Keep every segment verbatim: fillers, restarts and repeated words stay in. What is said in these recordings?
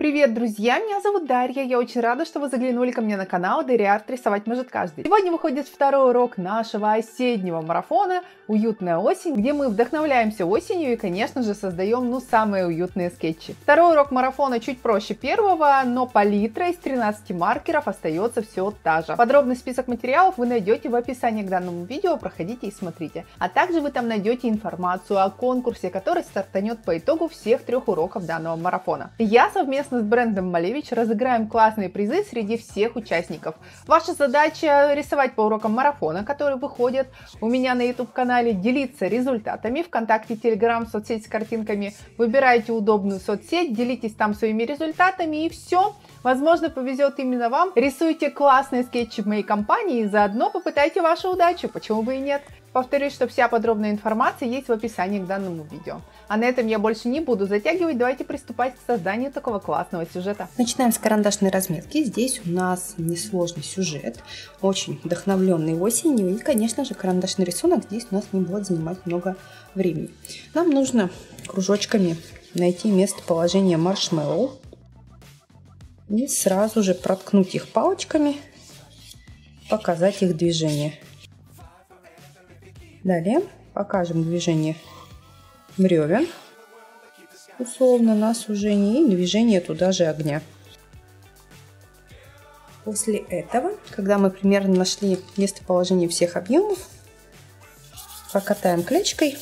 Привет, друзья! Меня зовут Дарья. Я очень рада, что вы заглянули ко мне на канал DairyArt. Рисовать может каждый. Сегодня выходит второй урок нашего осеннего марафона «Уютная осень», где мы вдохновляемся осенью и, конечно же, создаем ну самые уютные скетчи. Второй урок марафона чуть проще первого, но палитра из тринадцати маркеров остается все та же. Подробный список материалов вы найдете в описании к данному видео. Проходите и смотрите. А также вы там найдете информацию о конкурсе, который стартанет по итогу всех трех уроков данного марафона. Я совместно с брендом Малевич разыграем классные призы среди всех участников. Ваша задача рисовать по урокам марафона, которые выходят у меня на YouTube канале, делиться результатами ВКонтакте, Telegram, соцсеть с картинками. Выбирайте удобную соцсеть, делитесь там своими результатами и все. Возможно, повезет именно вам. Рисуйте классные скетчи в моей компании и заодно попытайте вашу удачу, почему бы и нет. Повторюсь, что вся подробная информация есть в описании к данному видео. А на этом я больше не буду затягивать, давайте приступать к созданию такого классного сюжета. Начинаем с карандашной разметки. Здесь у нас несложный сюжет, очень вдохновленный осенью. И, конечно же, карандашный рисунок здесь у нас не будет занимать много времени. Нам нужно кружочками найти местоположение маршмеллоу и сразу же проткнуть их палочками, показать их движение. Далее покажем движение бревен, условно на сужение, и движение туда же огня. После этого, когда мы примерно нашли местоположение всех объемов, прокатаем клетчаткой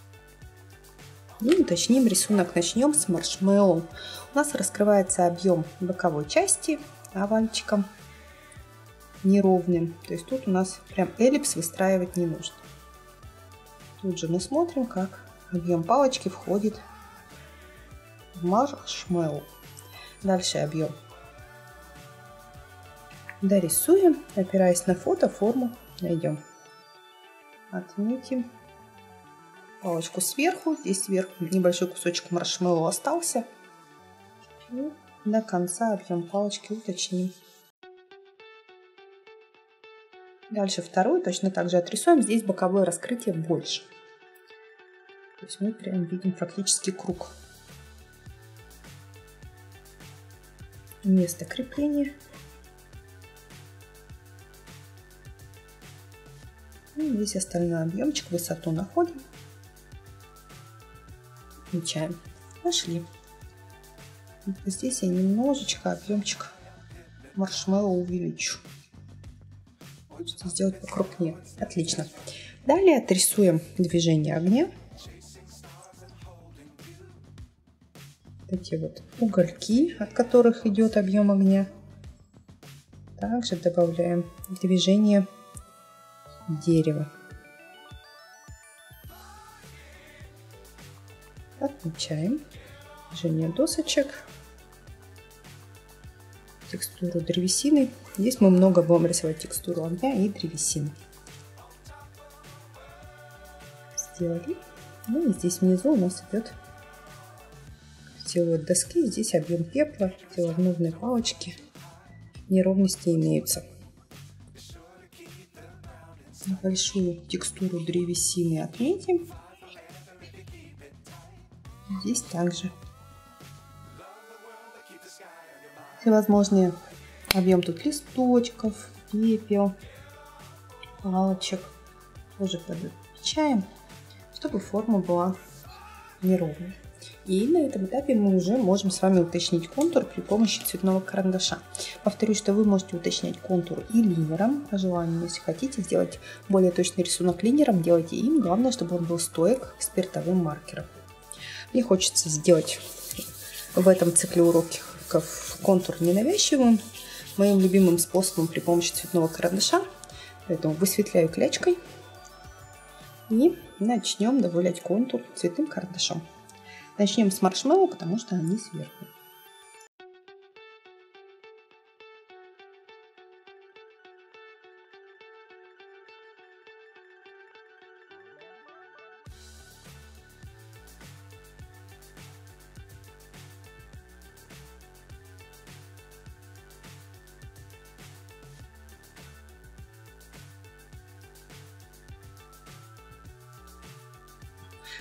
и уточним рисунок. Начнем с маршмеллоу. У нас раскрывается объем боковой части овальчиком неровным, то есть тут у нас прям эллипс выстраивать не нужно. Тут же мы смотрим, как объем палочки входит в маршмеллоу. Дальше объем дорисуем, опираясь на фото, форму найдем. Отметим палочку сверху. Здесь сверху небольшой кусочек маршмеллоу остался. И до конца объем палочки уточним. Дальше вторую точно так же отрисуем. Здесь боковое раскрытие больше. То есть мы прям видим фактически круг. Место крепления. И весь остальной объемчик, высоту находим. Отмечаем. Нашли. Здесь я немножечко объемчик маршмеллоу увеличу. Хочется сделать покрупнее. Отлично. Далее отрисуем движение огня. Эти вот угольки, от которых идет объем огня. Также добавляем движение дерева. Отмечаем движение досочек. Текстуру древесины. Здесь мы много будем рисовать текстуру огня и древесины. Сделали. Ну и здесь внизу у нас идет силуэт доски. Здесь объем пепла, силовновной палочки. Неровности имеются. Большую текстуру древесины отметим. Здесь также. Всевозможные объем тут листочков, пепел, палочек тоже подмечаем, чтобы форма была неровной. И на этом этапе мы уже можем с вами уточнить контур при помощи цветного карандаша. Повторюсь, что вы можете уточнять контур и линером, по желанию. Если хотите сделать более точный рисунок линером, делайте им. Главное, чтобы он был стоек к спиртовым маркерам. Мне хочется сделать в этом цикле уроков контур ненавязчивым, моим любимым способом при помощи цветного карандаша. Поэтому высветляю клетчаткой и начнем добавлять контур цветным карандашом. Начнем с маршмеллоу, потому что они сверху.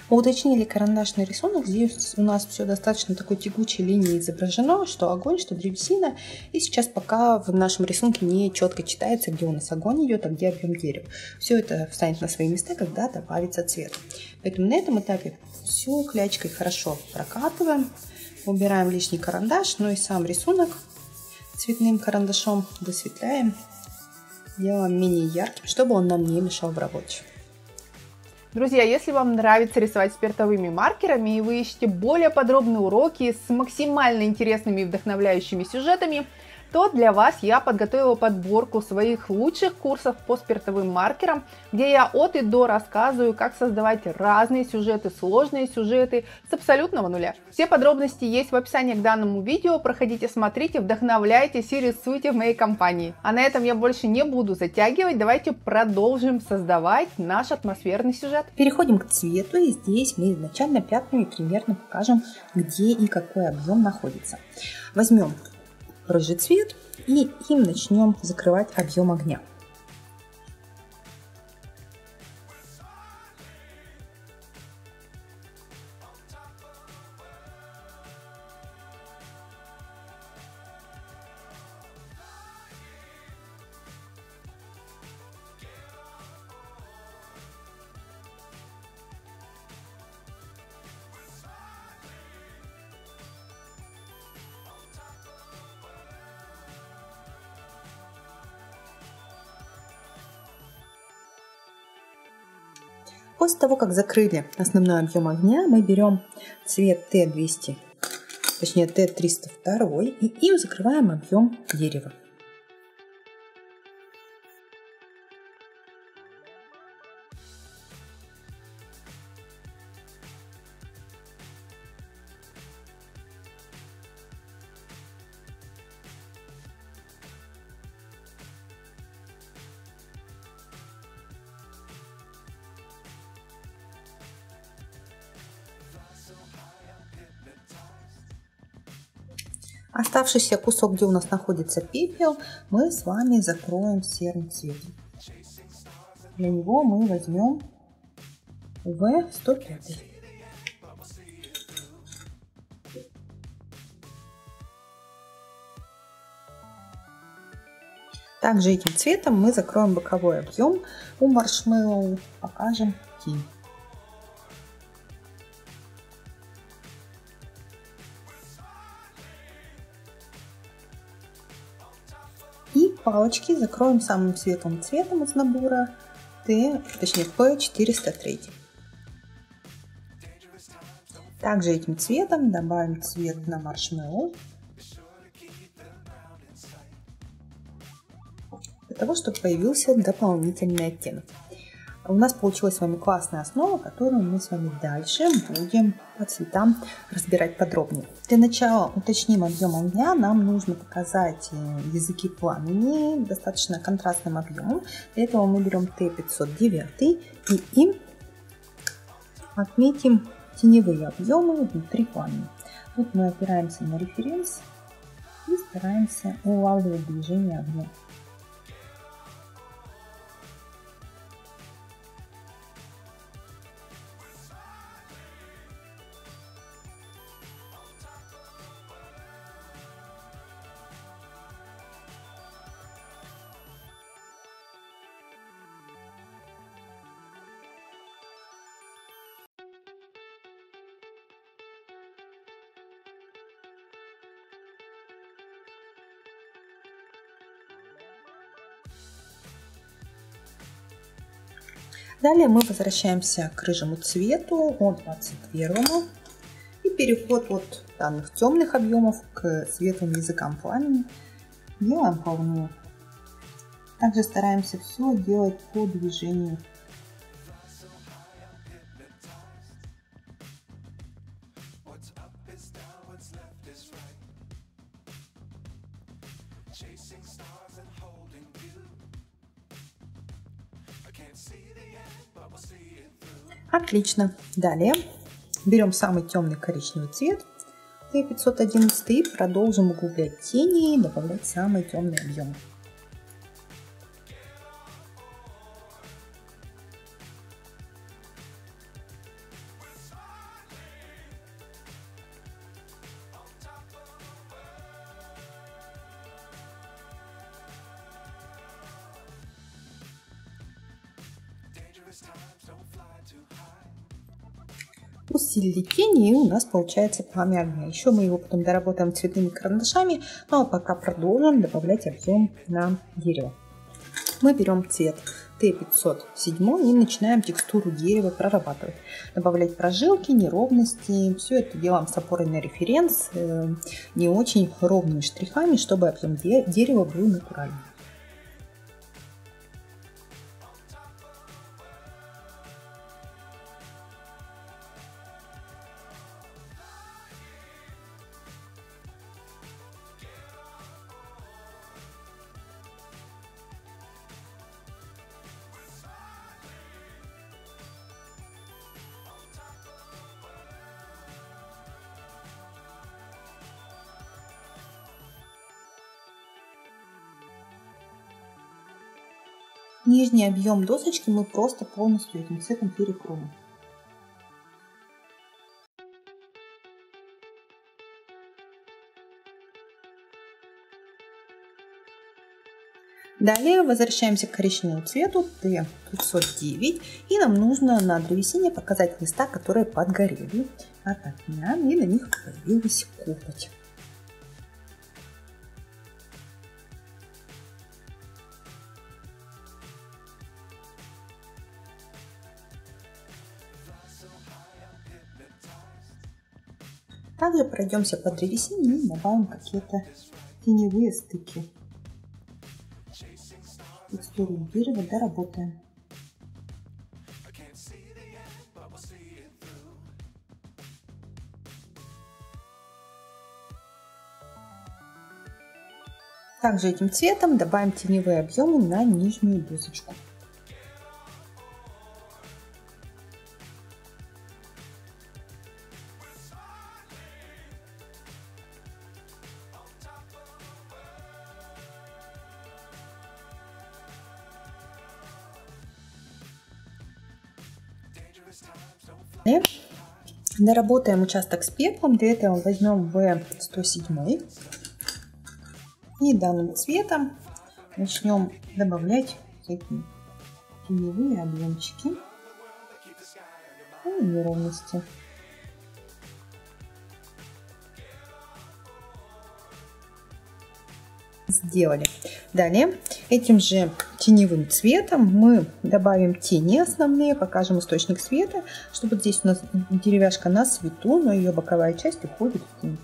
Уточнили карандашный рисунок. Здесь у нас все достаточно такой тягучей линией изображено, что огонь, что древесина. И сейчас пока в нашем рисунке не четко читается, где у нас огонь идет, а где объем дерева. Все это встанет на свои места, когда добавится цвет. Поэтому на этом этапе все клячкой хорошо прокатываем. Убираем лишний карандаш, но и сам рисунок цветным карандашом досветляем. Делаем менее ярким, чтобы он нам не мешал в работе. Друзья, если вам нравится рисовать спиртовыми маркерами и вы ищете более подробные уроки с максимально интересными и вдохновляющими сюжетами, то для вас я подготовила подборку своих лучших курсов по спиртовым маркерам, где я от и до рассказываю, как создавать разные сюжеты, сложные сюжеты с абсолютного нуля. Все подробности есть в описании к данному видео, проходите, смотрите, вдохновляйтесь и рисуйте в моей компании. А на этом я больше не буду затягивать, давайте продолжим создавать наш атмосферный сюжет. Переходим к цвету, и здесь мы изначально пятнами примерно покажем, где и какой объем находится. Возьмем рыжий цвет и им начнем закрывать объем огня. После того, как закрыли основной объем огня, мы берем цвет Т двести, точнее Т триста два, и им закрываем объем дерева. Оставшийся кусок, где у нас находится пепел, мы с вами закроем серым цветом. Для него мы возьмем В сто пять. Также этим цветом мы закроем боковой объем. У маршмеллоу покажем тень. И палочки закроем самым светлым цветом из набора Т, точнее П четыреста три. Также этим цветом добавим цвет на маршмеллоу, для того, чтобы появился дополнительный оттенок. У нас получилась с вами классная основа, которую мы с вами дальше будем по цветам разбирать подробнее. Для начала уточним объем огня. Нам нужно показать языки пламени достаточно контрастным объемом. Для этого мы берем Т пятьсот девять и им отметим теневые объемы внутри пламени. Тут мы опираемся на референс и стараемся улавливать движение огня. Далее мы возвращаемся к рыжему цвету, от двадцать первому, и переход от данных темных объемов к светлым языкам пламени делаем полную. Также стараемся все делать по движению. Отлично. Далее берем самый темный коричневый цвет Т пятьсот одиннадцать и продолжим углублять тени и добавлять самые темные объемы. усилили тени, и у нас получается пламя огня. Еще мы его потом доработаем цветными карандашами, ну а пока продолжим добавлять объем на дерево. Мы берем цвет Т пятьсот семь и начинаем текстуру дерева прорабатывать. Добавлять прожилки, неровности. Все это делаем с опорой на референс, не очень ровными штрихами, чтобы объем дерева был натуральный. Нижний объем досочки мы просто полностью этим цветом перекроем. Далее возвращаемся к коричневому цвету Т пятьсот девять, и нам нужно на древесине показать места, которые подгорели от огня, и на них появилась копоть. Также пройдемся по древесине и добавим какие-то теневые стыки. Текстуру дерева доработаем. Также этим цветом добавим теневые объемы на нижнюю досочку. Доработаем участок с пеплом. Для этого возьмем В сто семь и данным цветом начнем добавлять такие теневые объемчики и неровности. Сделали. Далее этим же теневым цветом мы добавим тени основные, покажем источник света, чтобы здесь у нас деревяшка на свету, но ее боковая часть уходит в тень.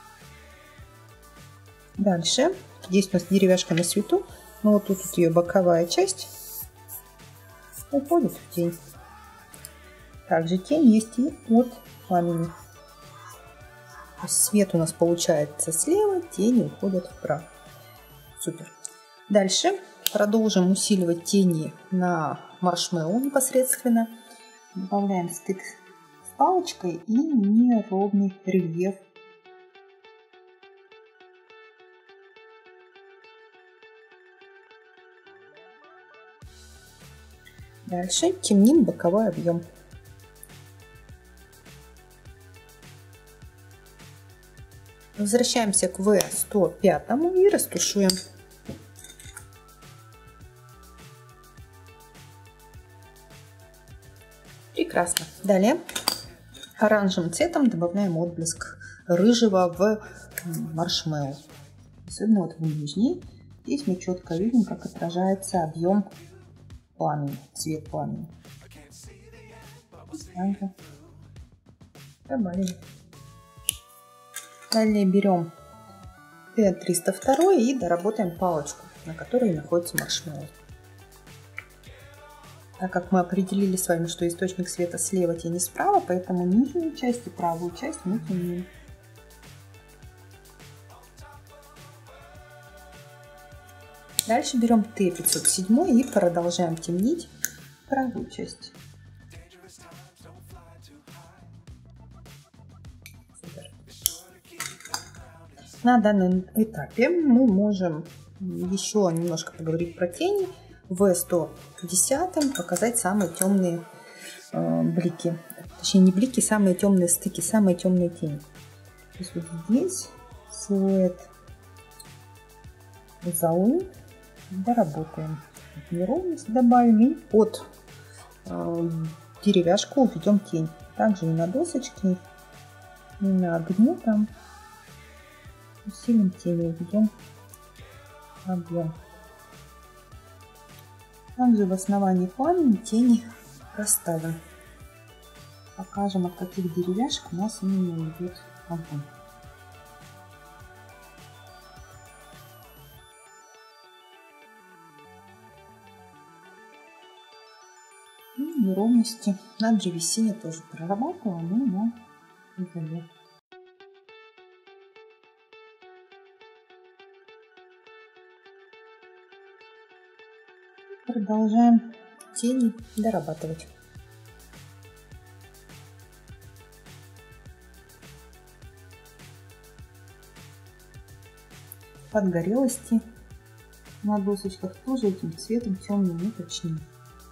Дальше здесь у нас деревяшка на свету, но вот тут вот ее боковая часть уходит в тень. Также тень есть и от пламени. То есть свет у нас получается слева, тени уходят вправо. Супер. Дальше продолжим усиливать тени на маршмеллоу непосредственно. Добавляем стык с палочкой и неровный рельеф. Дальше темним боковой объем. Возвращаемся к В сто пять и растушуем. Прекрасно. Далее оранжевым цветом добавляем отблеск рыжего в маршмеллоу. Особенно вот в нижней. Здесь мы четко видим, как отражается объем пламени, цвет пламени. Добавили. Далее берем Т триста два и доработаем палочку, на которой находится маршмеллоу. Так как мы определили с вами, что источник света слева, тени справа, поэтому нижнюю часть и правую часть мы темним. Дальше берем Т пятьсот семь и продолжаем темнить правую часть. На данном этапе мы можем еще немножко поговорить про тени. В сто десять показать самые темные э, блики. Точнее, не блики, самые темные стыки, самые темные тени. То есть вот здесь силуэт золы доработаем. Неровность добавим и под э, деревяшку введем тень. Также и на досочке, и на огне там усилим тени, введем объем. Также в основании пламени тени расставим. Покажем, от каких деревяшек у нас именно идет огонь. И неровности на древесине тоже прорабатываем, и на уголе. Продолжаем тени дорабатывать. Подгорелости на досочках тоже этим цветом темным уточним.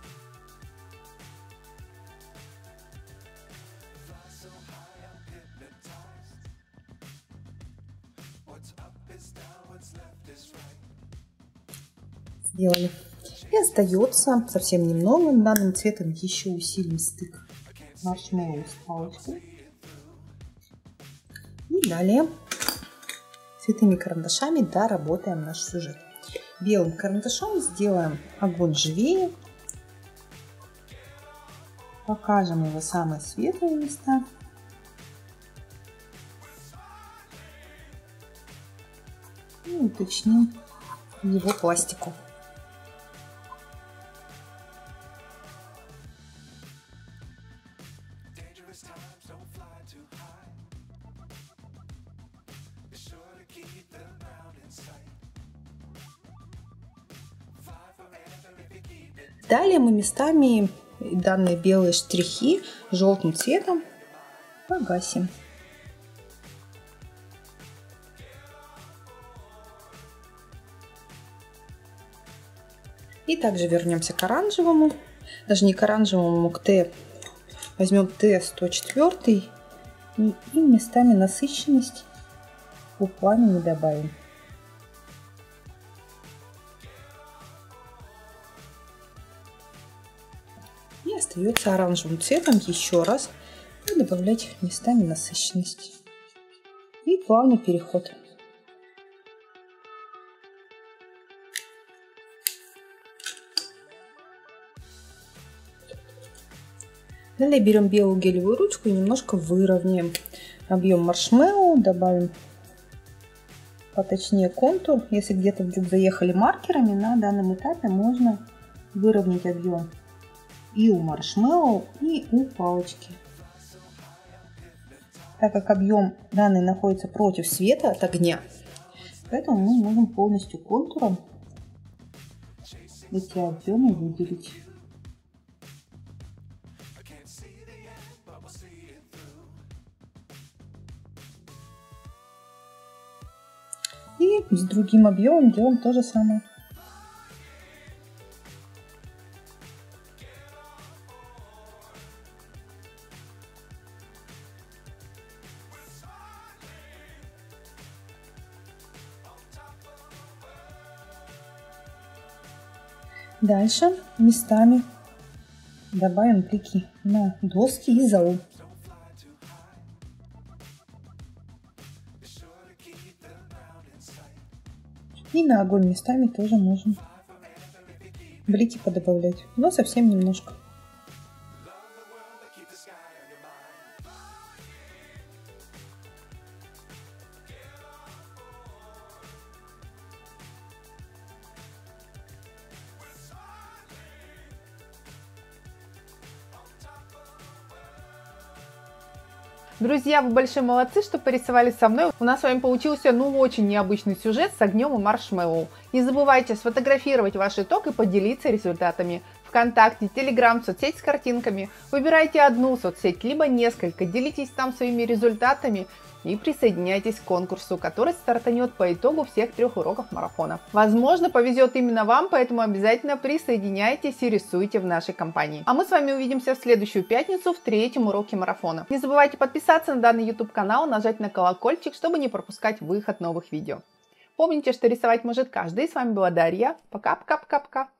Сделали. И остается совсем немного. Данным цветом еще усилим стык маршмеллоу с палочкой. И далее цветными карандашами доработаем наш сюжет. Белым карандашом сделаем огонь живее. Покажем его самые светлые места. И уточним его пластику. Далее мы местами данные белые штрихи желтым цветом погасим. И также вернемся к оранжевому, даже не к оранжевому, к Т. Возьмем Т сто четыре и, и местами насыщенность по пламени добавим. И остается оранжевым цветом еще раз и добавлять местами насыщенность. И плавный переход. Далее берем белую гелевую ручку и немножко выровняем объем маршмеллоу, добавим поточнее контур. Если где-то вдруг заехали маркерами, на данном этапе можно выровнять объем и у маршмеллоу, и у палочки. Так как объем данный находится против света от огня, поэтому мы можем полностью контуром эти объемы выделить. И с другим объемом делаем то же самое. Дальше местами добавим блики на доски и золу. И на огонь местами тоже можем блики подобавлять, но совсем немножко. Друзья, вы большие молодцы, что порисовали со мной. У нас с вами получился, ну, очень необычный сюжет с огнем и маршмеллоу. Не забывайте сфотографировать ваш итог и поделиться результатами. ВКонтакте, Телеграм, соцсеть с картинками. Выбирайте одну соцсеть, либо несколько. Делитесь там своими результатами и присоединяйтесь к конкурсу, который стартанет по итогу всех трех уроков марафона. Возможно, повезет именно вам, поэтому обязательно присоединяйтесь и рисуйте в нашей компании. А мы с вами увидимся в следующую пятницу в третьем уроке марафона. Не забывайте подписаться на данный YouTube канал, нажать на колокольчик, чтобы не пропускать выход новых видео. Помните, что рисовать может каждый. С вами была Дарья. Пока-пока-пока-пока.